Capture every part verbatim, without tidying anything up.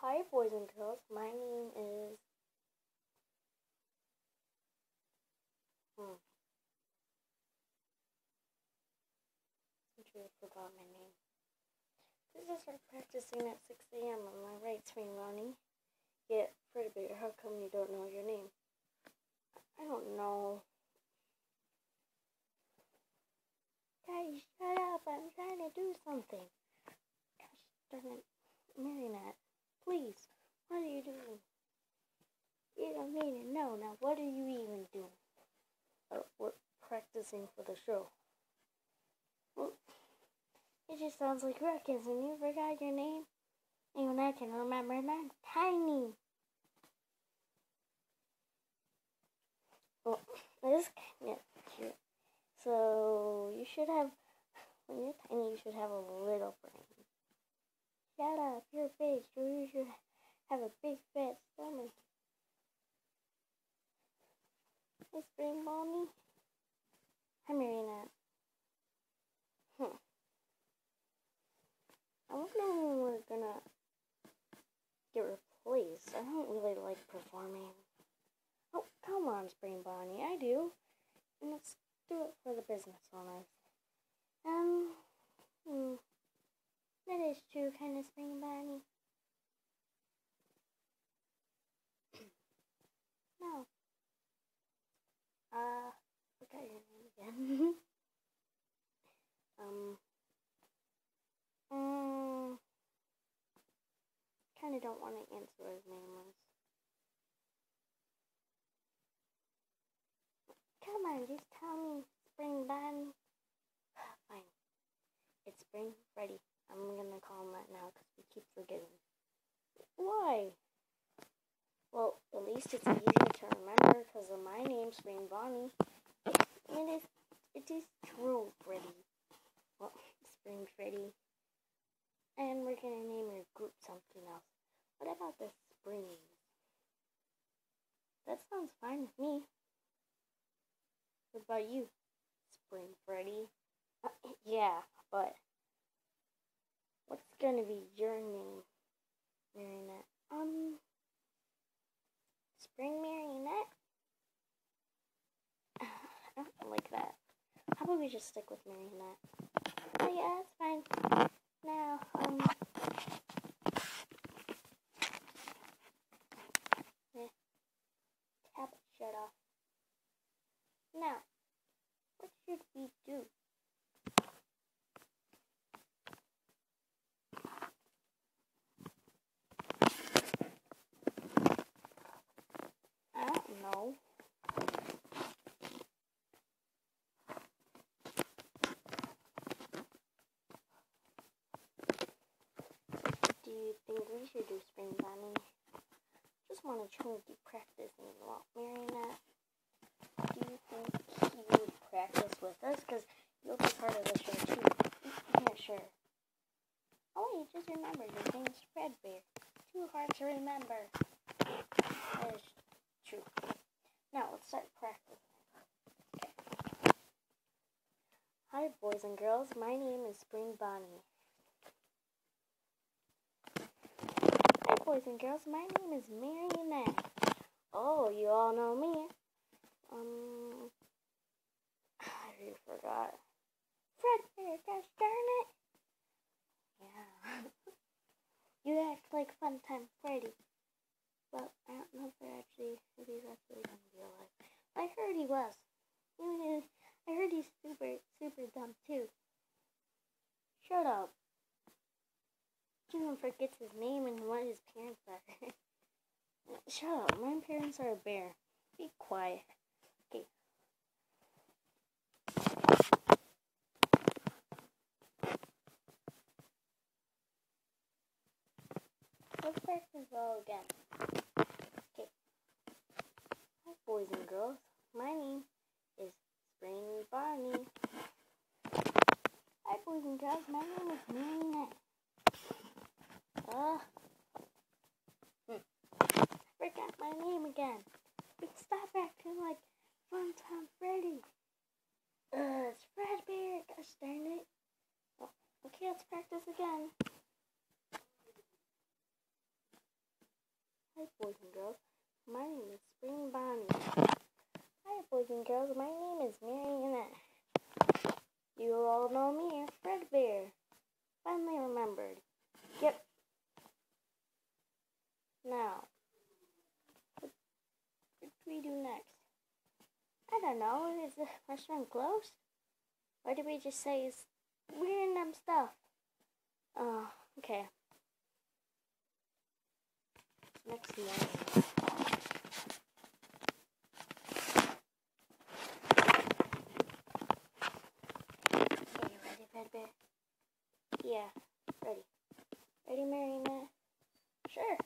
Hi, boys and girls. My name is. Hmm. I truly forgot my name. This is start practicing at six a m Am I right, Spring Ronnie? Yeah, Freddy Bear, how come you don't know your name? I don't know. Guys, shut up. I'm trying to do something. Gosh darn it. Marionette, please. What are you doing? You don't need to know. Now, what are you even doing? Oh, we're practicing for the show. Well, it just sounds like ruckus, and you forgot your name? Even I can remember, and I'm tiny. Well, that is kind of cute. So, you should have, when you're tiny, you should have a little brain. Shut up, you're big, so you should have a big fat stomach. Hey, Spring Mommy. Hi, Marionette. Hmm. I wonder when we're gonna get replaced. I don't really like performing. Oh, come on, Spring Bonnie. I do. And let's do it for the business owners. Um, hmm. That is true, kind of, Spring Bonnie. No. Uh, forgot your name again. um, um, kind of don't want to answer his name was. Come on, just tell me, Spring Bonnie. Fine. It's Spring Freddy. I'm gonna call him that now because we keep forgetting. Why? Well, at least it's easier to remember because of my name, Spring Bonnie. It is, it is true, Freddy. Well, Spring Freddy. And we're gonna name your group something else. What about the Springs? That sounds fine with me. What about you, Spring Freddy? Uh, yeah, but what's gonna be your name, Marionette? Um, Spring Marionette? I don't like that. How about we just stick with Marionette? Oh yeah, that's fine. Now, um, eh, tablet shut off. Now, what should we do? I don't know. Do you think we should do Spring Bonnie? Just want to try and keep practicing a lot, Marionette. Do you think he would practice with us? Because you'll be part of the show too. Yeah, sure. Oh wait, just remember, your name's Fredbear. Too hard to remember. That is true. Now, let's start practicing. Okay. Hi, boys and girls. My name is Spring Bonnie. Hi, boys and girls. My name is Marionette. Oh, you all know me. Um, I already forgot. Fredbear, gosh darn it. Yeah. You act like Funtime Freddy. Well, I don't know if they're actually, if he's actually gonna be alive. I heard he was. I heard he's super, super dumb too. Shut up. He even forgets his name and what his parents are. Shut up. My parents are a bear. Be quiet. Okay. Let's practice all again. Okay. Hi, boys and girls. My name is Spring Bonnie. Hi, boys and girls. My name is Marionette. Uh, hmm. I forgot my name again. Stop acting like Funtime Freddy. Uh, it's Fredbear. Gosh darn it. Oh, okay, let's practice again. Hi, boys and girls. My name is Spring Bonnie. Hi, boys and girls. My name is Marionette. You all know me, Fredbear. Finally remembered. Yep. Now, what do we do next? I don't know. Is the restaurant closed? Or did we just say it's random stuff? Oh, okay. Next morning. Are you ready, Fredbear? Yeah, ready. Ready, Marionette? Sure.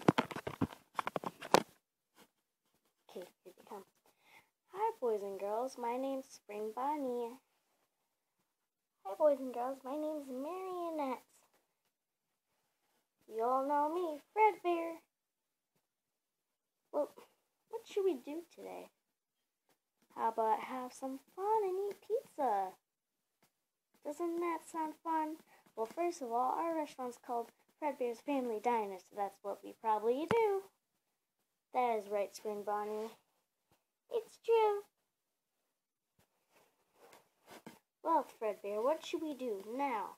Okay, here they come. Hi, boys and girls. My name's Spring Bonnie. Hi, boys and girls. My name's Marionette. You all know me, Fredbear. Well, what should we do today? How about have some fun and eat pizza? Doesn't that sound fun? Well, first of all, our restaurant's called Fredbear's Family Diner, so that's what we probably do. That is right, Spring Bonnie. It's true. Well, Fredbear, what should we do now?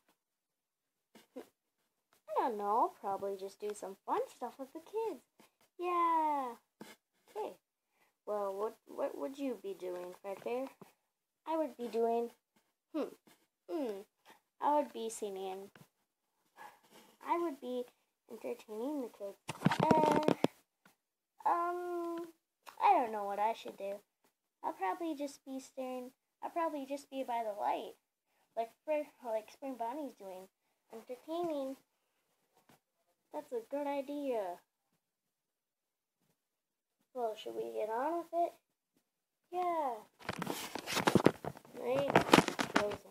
I don't know. Probably just do some fun stuff with the kids. Yeah. Okay. Well, what what would you be doing, Fredbear? I would be doing, hmm, hmm. I would be singing. I would be entertaining the kids. Uh, um, I don't know what I should do. I'll probably just be staring. I'll probably just be by the light, like Fred, like Spring Bonnie's doing, entertaining. That's a good idea. Well, should we get on with it? Yeah. Right? Frozen.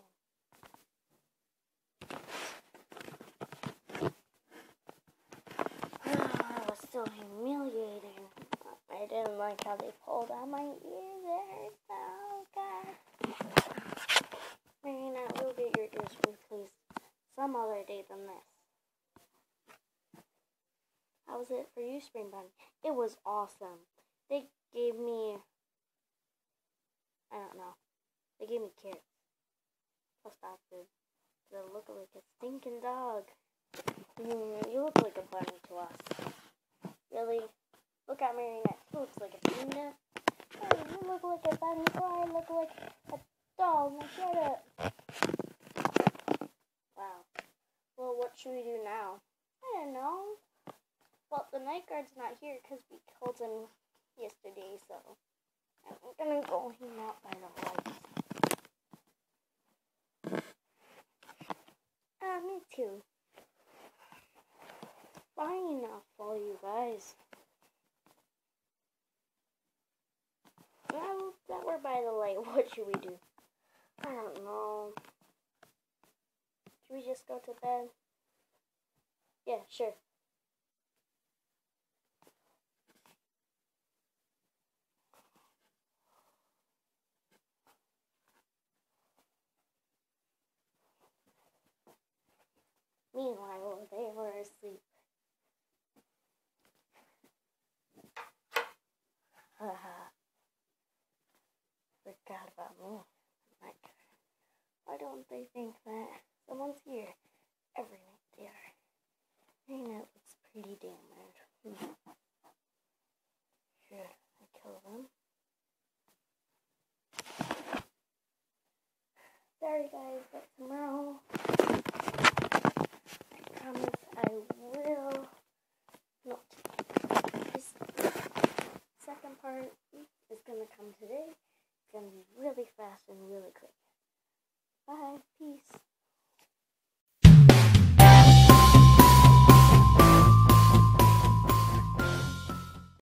That was so humiliating. I didn't like how they pulled out my ears. It hurts so God. Marionette, we'll get your ears replaced some other day than this. How was it for you, Spring Bonnie? It was awesome. They gave me, I don't know, they gave me carrots. Plus dog food. They look like a stinking dog. Mm, you look like a bunny to us. Really? Look at Marionette. She looks like a panda. Hey, you look like a bunny, so I look like a dog. Now shut up. Wow. Well, what should we do now? I don't know. Well, the night guard's not here because we killed him yesterday, so I'm gonna go hang out by the lights. Ah, uh, me too. Fine enough for you guys. Now that we're by the light, what should we do? I don't know. Should we just go to bed? Yeah, sure. Meanwhile, they were asleep. Haha. Forgot about me. Like, why don't they think that someone's here every night they are? Marionette looks pretty damaged. Hmm. Should I kill them? Sorry guys, but tomorrow I promise I will not. This second part is gonna come today. It's gonna be really fast and really quick. Bye. Peace.